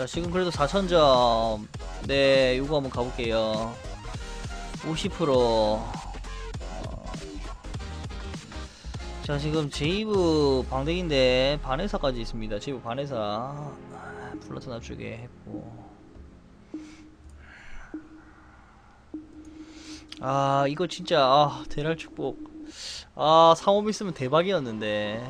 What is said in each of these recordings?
자, 지금 그래도 4000점. 네, 요거 한번 가볼게요. 50%. 자, 지금 제이브 방댕인데 반회사까지 있습니다. 제이브 반회사. 플라톤 앞쪽에 했고. 아, 이거 진짜, 대랄 축복. 3업 있으면 대박이었는데.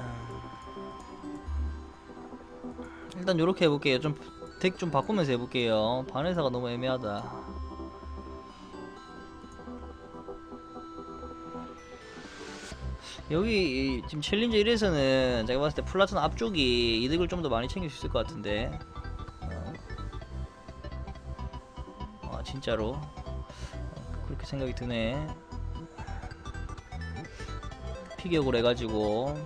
일단 요렇게 해볼게요. 덱 좀 바꾸면서 해볼게요. 반회사가 너무 애매하다. 여기 지금 챌린저 1에서는 제가 봤을 때 플라톤 앞쪽이 이득을 좀 더 많이 챙길 수 있을 것 같은데. 진짜로 그렇게 생각이 드네. 피격을 해가지고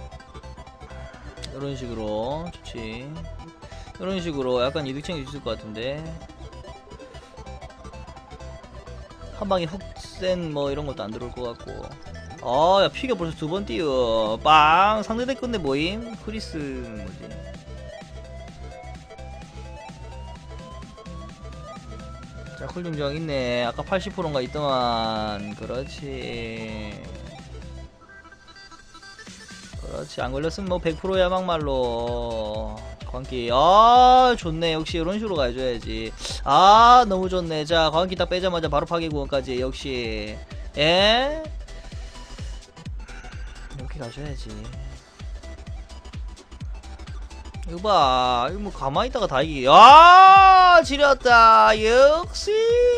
이런 식으로 좋지. 이런 식으로 약간 이득 챙길 수 있을 것 같은데. 한 방에 훅 센 뭐 이런 것도 안 들어올 것 같고. 야, 피가 벌써 2번 띄어. 빵! 상대대 끝내 모임? 크리스는 뭐지? 자, 쿨증정 있네. 아까 80%인가 있더만. 그렇지. 그렇지. 안 걸렸으면 뭐 100%야, 막말로. 광기. 좋네. 역시 이런 식으로 가줘야지. 너무 좋네. 자, 광기 딱 빼자마자 바로 파괴구원까지. 역시. 에? 이렇게 가줘야지. 이거 봐. 이거 뭐 가만히 있다가 다 이기게. 지렸다. 역시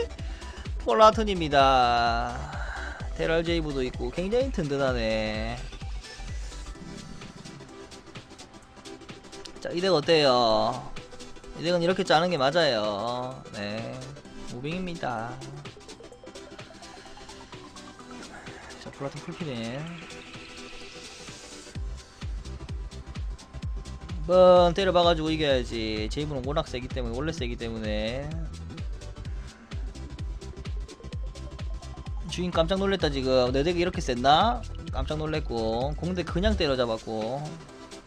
폴라톤입니다. 테랄 제이브도 있고 굉장히 든든하네. 자, 이 덱 어때요? 이 덱은 이렇게 짜는 게 맞아요. 네, 무빙입니다. 자, 폴라톤 풀피네. 한번 때려봐가지고 이겨야지. 제이브는 워낙 세기 때문에, 원래 세기 때문에. 주인 깜짝 놀랬다. 지금 내 덱이 이렇게 셌나? 깜짝 놀랬고. 공대 그냥 때려잡았고.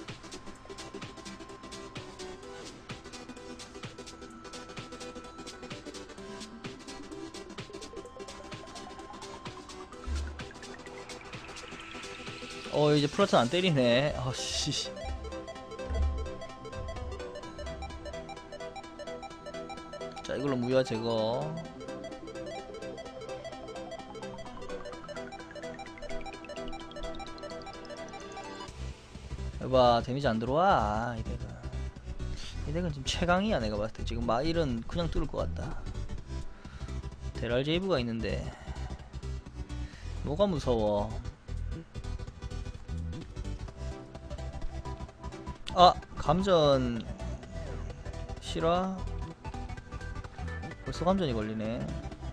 이제 플라톤 안 때리네. 씨. 자, 이걸로 무효화 제거. 여봐, 데미지 안 들어와. 이 덱은 지금 최강이야. 내가 봤을 때 지금 마일은 그냥 뚫을 것 같다. 데랄 제이브가 있는데 뭐가 무서워. 감전 실화. 벌써 감전이 걸리네.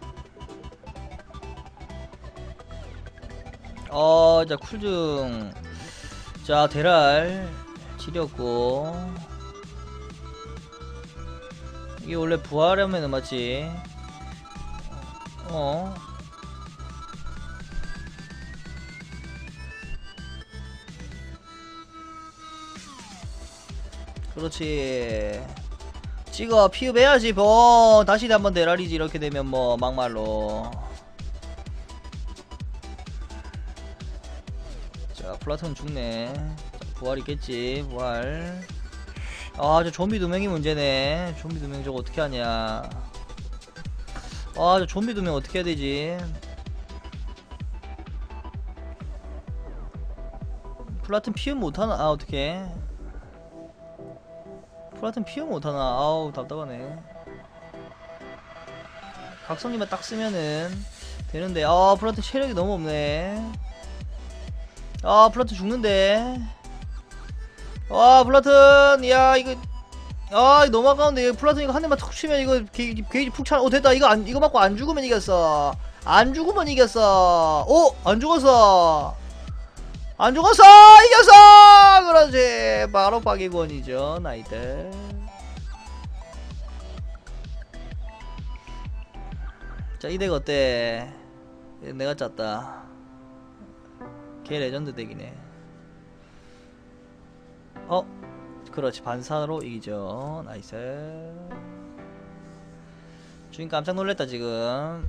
자, 쿨중. 자, 데랄 지렸고. 이게 원래 부활하면은 맞지? 그렇지. 찍어. 피읍해야지. 다시 한번 데랄이지. 이렇게 되면 뭐 막말로. 자, 플라톤 죽네. 자, 부활 있겠지. 부활. 저 좀비 2명이 문제네. 좀비 2명 저거 어떻게 하냐. 저 좀비 2명 어떻게 해야 되지? 플라톤 피읍 못하나? 어떡해. 플라톤 피읍 못하나? 아우, 답답하네. 각성기만 딱 쓰면은 되는데. 플라톤 체력이 너무 없네. 플라톤 죽는데. 플라톤. 야, 이거 이거 너무 아까운데. 플라톤 이거 한 대만 턱 치면 이거 게이지 푹 차. 됐다. 이거 맞고 안 죽으면 이겼어. 안 죽으면 이겼어. 안 죽었어. 안 죽었어. 이겼어. 그렇지. 바로 파괴권이죠. 나이들. 자, 이 덱 어때? 내가 짰다. 개 레전드 덱이네. 그렇지, 반사로 이기죠. 나이스. 주인 깜짝 놀랐다 지금.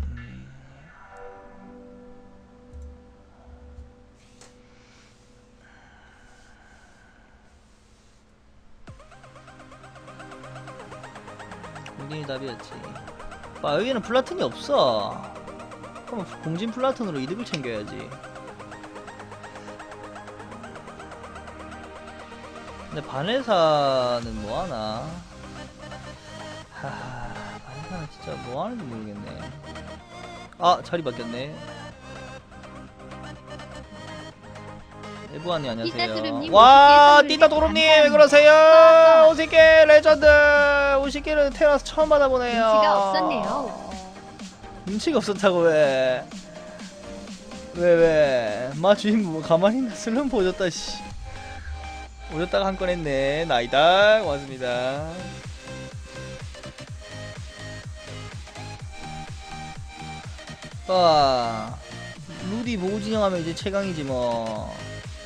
공진이 답이었지. 아, 여기는 플라튼이 없어. 그럼 공진 플라튼으로 이득을 챙겨야지. 근데 바네사는 뭐하나? 바네사는 진짜 뭐하는지 모르겠네. 아, 자리 바뀌었네. 에브아님 안녕하세요. 와, 띠따도롬님 왜 그러세요? 오시게 레전드. 오시게는 태어나서 처음 받아보네요. 눈치가 없었네요. 눈치가 없었다고. 왜 주인 뭐 가만히 있나. 슬럼 보여줬다 씨. 오셨다가 한 건 했네. 나이다. 고맙습니다. 루디 보고 진영하면 이제 최강이지 뭐.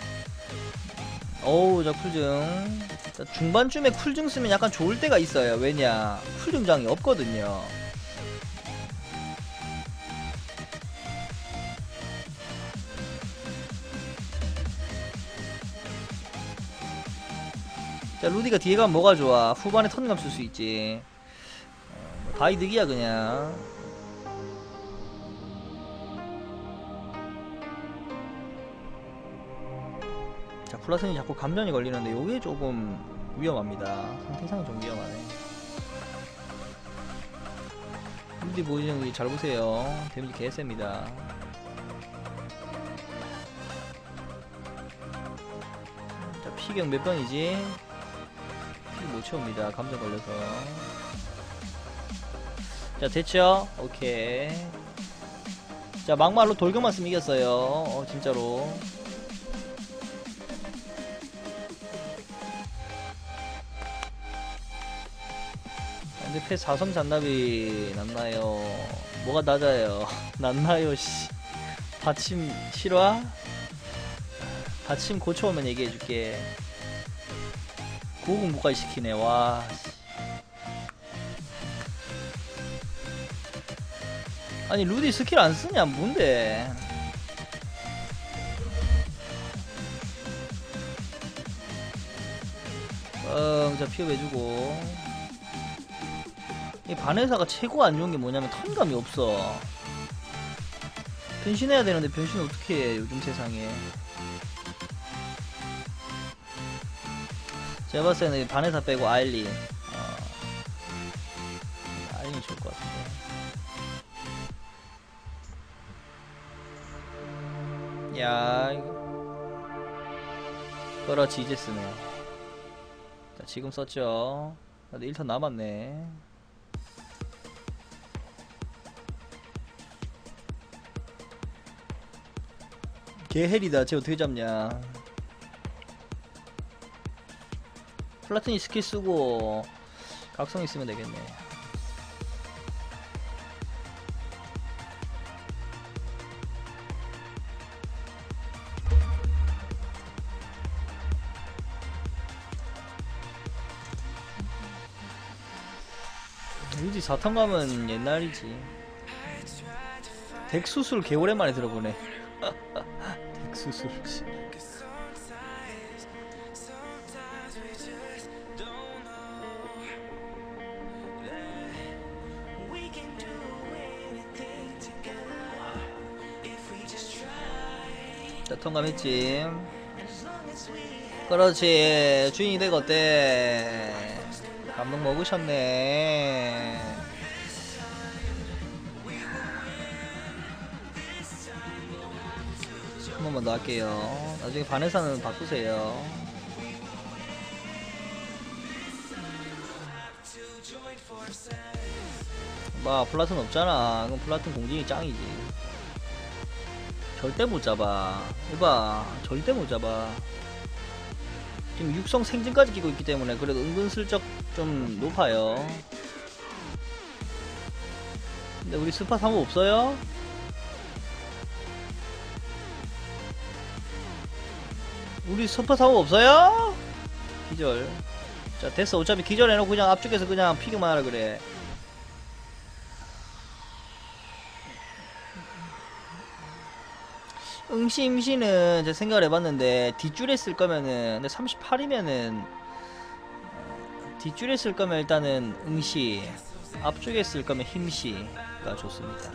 어우, 저 쿨증. 중반쯤에 쿨증 쓰면 약간 좋을 때가 있어요. 왜냐, 쿨증장이 없거든요. 자, 루디가 뒤에 가면 뭐가 좋아? 후반에 턴감 쓸 수 있지. 다 이득이야 그냥. 자, 플라슨이 자꾸 감전이 걸리는데 요게 조금 위험합니다. 상태상 좀 위험하네. 루디 보이는 잘 보세요. 데미지 개쎄입니다. 자, 피경 몇 번이지? 피 못 채웁니다. 감전 걸려서. 자, 됐죠? 오케이. 자, 막말로 돌격만 쓰면 이겼어요. 진짜로. 근데 패 4섬 잔나비 났나요? 뭐가 낮아요? 났나요 씨. 받침 실화? 받침 고쳐오면 얘기해줄게. 950까지 시키네. 와 아니 루디 스킬 안 쓰냐 뭔데? 자, 피업 해주고. 이 바네사가 최고 안 좋은 게 뭐냐면 턴감이 없어. 변신해야 되는데 변신 어떻게 해 요즘 세상에. 제가 봤을 때는 바네사 빼고 아일린. 아일린이 좋을 것 같은데. 야, 이거. 그렇지, 이제 쓰네. 자, 지금 썼죠. 나도 1턴 남았네. 개헬이다. 쟤 어떻게 잡냐. 플라튼이 스킬 쓰고 각성 있으면 되겠네. 루디 4턴 가면 옛날이지. 덱수술 개 오랜만에 들어보네. 덱수술. 자, 통감했지. 그렇지. 주인이 되고 어때? 감동 먹으셨네. 한 번만 더 할게요. 나중에 바네사는 바꾸세요. 봐, 플라튼 없잖아. 그럼 플라튼 공진이 짱이지. 절대 못 잡아. 이봐, 절대 못 잡아. 지금 육성 생진까지 끼고 있기 때문에 그래도 은근슬쩍 좀 높아요. 근데 우리 스파 3호 없어요? 우리 스파 3호 없어요? 기절. 자 됐어. 어차피 기절해놓고 그냥 앞쪽에서 그냥 피기만 하라 그래. 응시 임시는 제가 생각을 해봤는데 뒷줄에 쓸 거면은 근데 38이면은 뒷줄에 쓸 거면 일단은 응시, 앞쪽에 쓸 거면 힘시가 좋습니다.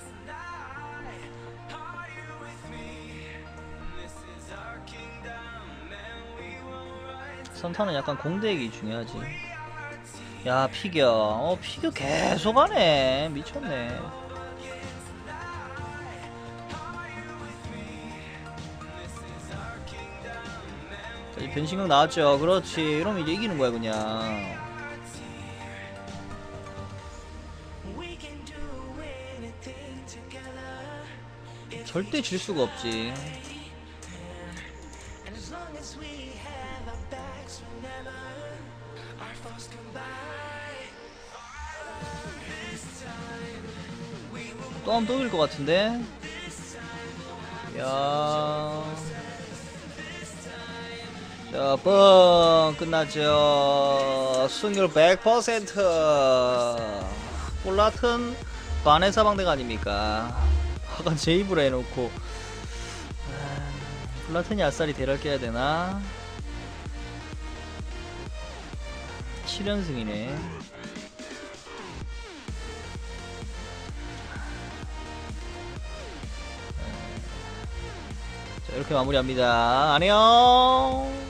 선타는 약간 공대기 중요하지. 야 피겨 피겨 계속 하네. 미쳤네. 자, 이 변신각 나왔죠. 그렇지. 이러면 이제 이기는 거야 그냥. 절대 질 수가 없지. 또 하면 또 이길 것 같은데. 야, 자, 뻥 끝났죠. 승률 100%. 폴라튼 반의 사방대가 아닙니까? 화가 제 입으로 해놓고. 폴라튼이 아싸리 대를 깨야 되나? 7연승이네. 자, 이렇게 마무리합니다. 안녕.